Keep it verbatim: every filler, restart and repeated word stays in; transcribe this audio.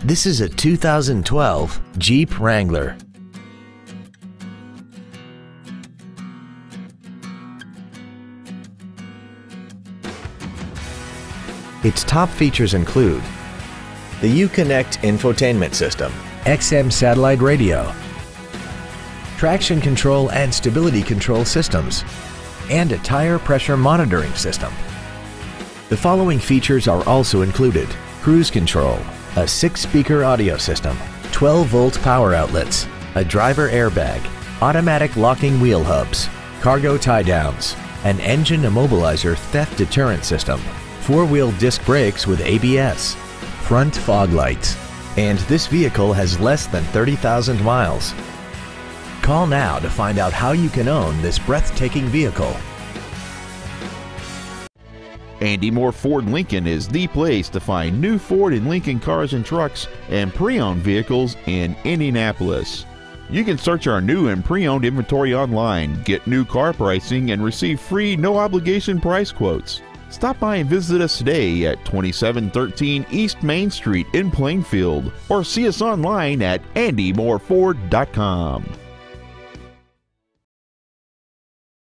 This is a two thousand twelve Jeep Wrangler. Its top features include the Uconnect infotainment system, X M satellite radio, traction control and stability control systems, and a tire pressure monitoring system. The following features are also included: cruise control, a six-speaker audio system, twelve volt power outlets, a driver airbag, automatic locking wheel hubs, cargo tie-downs, an engine immobilizer theft deterrent system, four-wheel disc brakes with A B S, front fog lights, and this vehicle has less than thirty thousand miles. Call now to find out how you can own this breathtaking vehicle. Andy Mohr Ford Lincoln is the place to find new Ford and Lincoln cars and trucks and pre-owned vehicles in Indianapolis. You can search our new and pre-owned inventory online, get new car pricing, and receive free no-obligation price quotes. Stop by and visit us today at twenty-seven thirteen East Main Street in Plainfield, or see us online at andy mohr ford dot com.